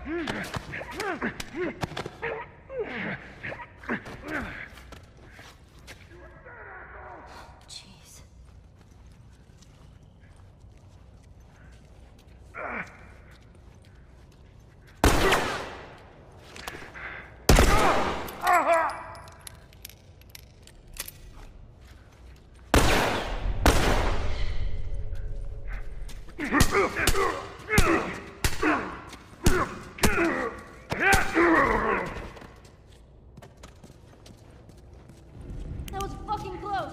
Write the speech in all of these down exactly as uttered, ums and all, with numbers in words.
That was fucking close.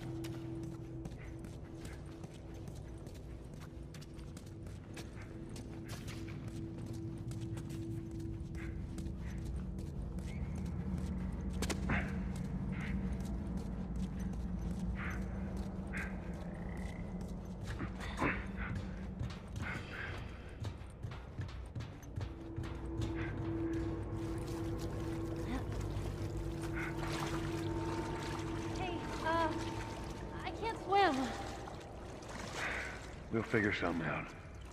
We'll figure something out.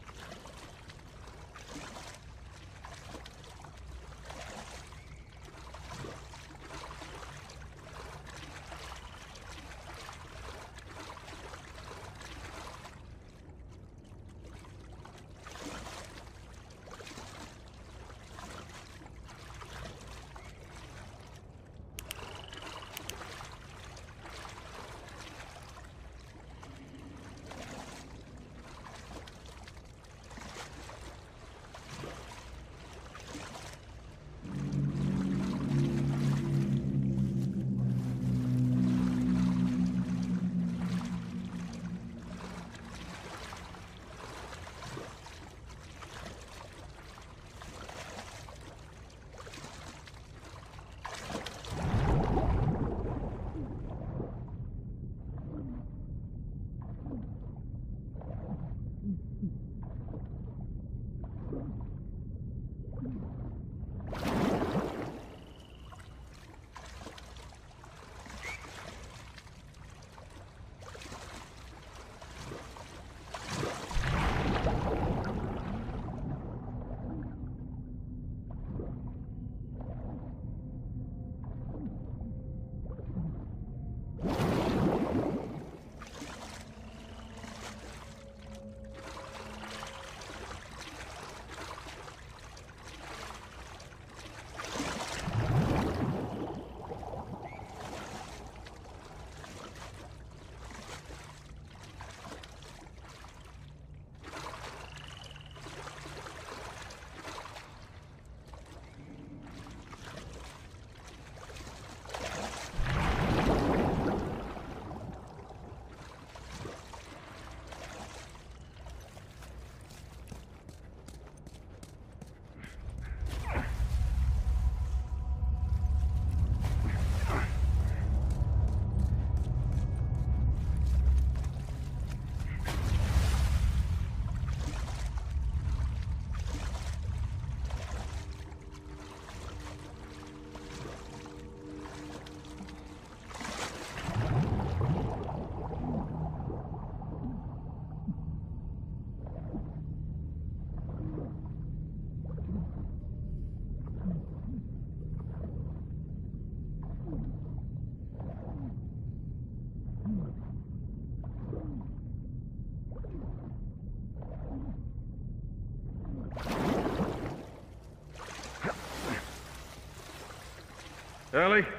Ellie?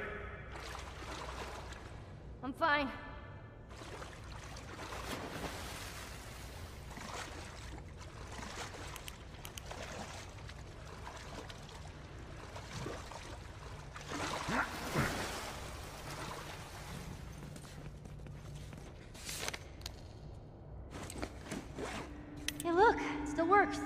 I'm fine. Hey, look, it still works.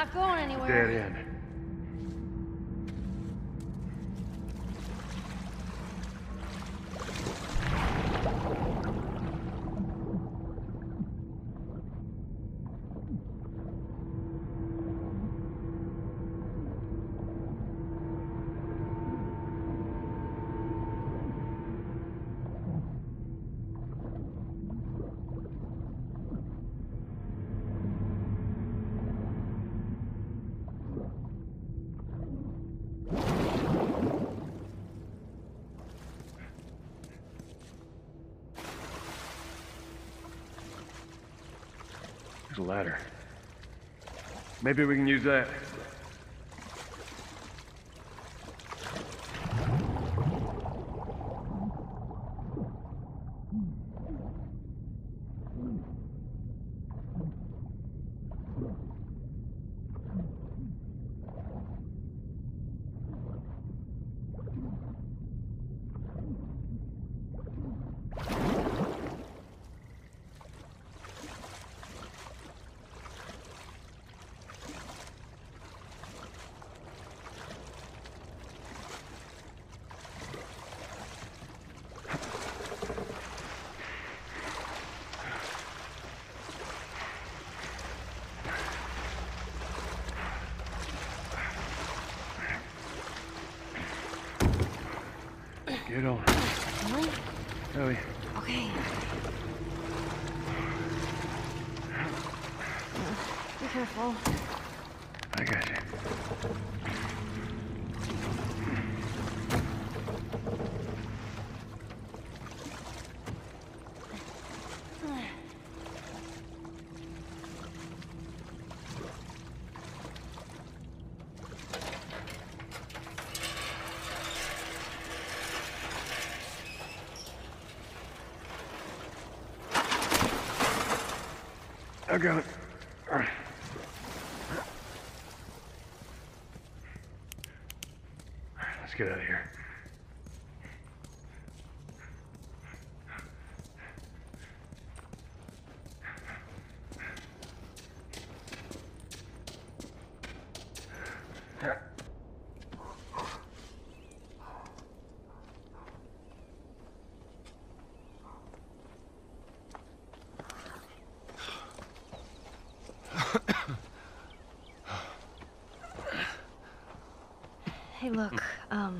not going anywhere. Dead end. There's a ladder. Maybe we can use that. Get on. Really? Ellie. Okay. Be careful. I got you. I got it. All right. Let's get out of here. Hey, look, um...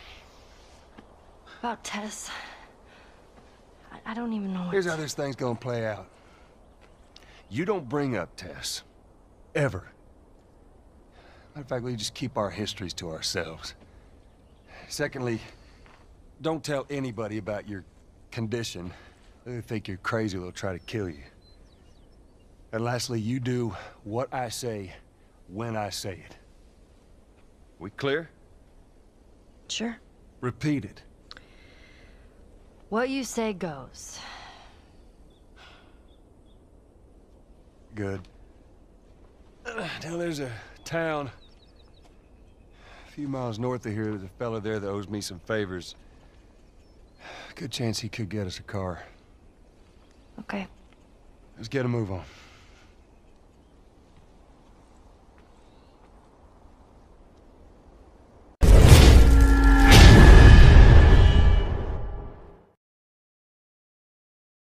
about Tess. I, I don't even know what Here's to... how this thing's gonna play out. You don't bring up Tess. Ever. Matter of fact, we just keep our histories to ourselves. Secondly, don't tell anybody about your condition. They think you're crazy, they'll try to kill you. And lastly, you do what I say, when I say it. We clear? Sure. Repeat it. What you say goes. Good. Uh, now there's a town a few miles north of here. There's a fella there that owes me some favors. Good chance he could get us a car. Okay. Let's get a move on.